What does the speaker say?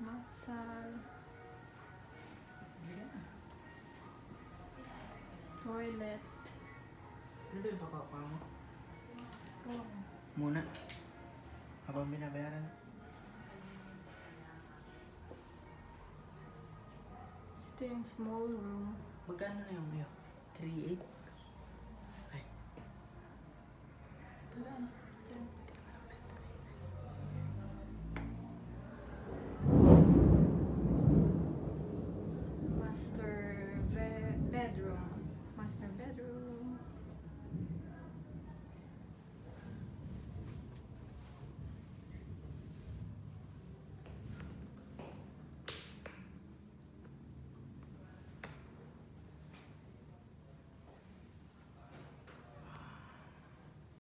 Massal. Toilet. Ano ba yung papapa mo? Oh. Muna. Habang binabayaran. Ito yung small room. Magkano na yung kayo? 3.8?